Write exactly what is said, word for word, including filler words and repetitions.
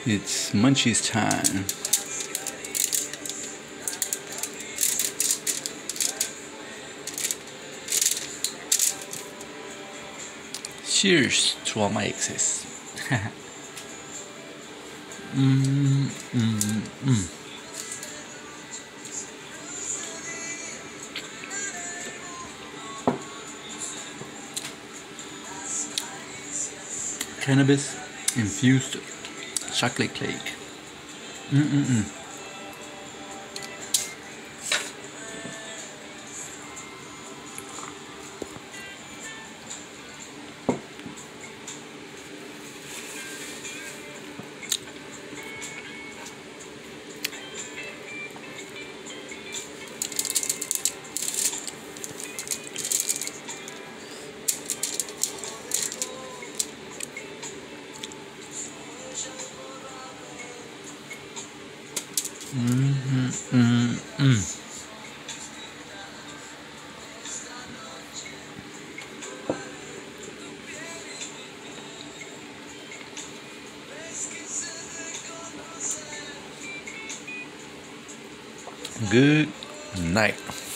It's munchies time. Cheers to all my exes. mm, mm, mm. Cannabis infused chocolate cake. Mm-mm-mm. Mm-hmm, mm-hmm. Good night.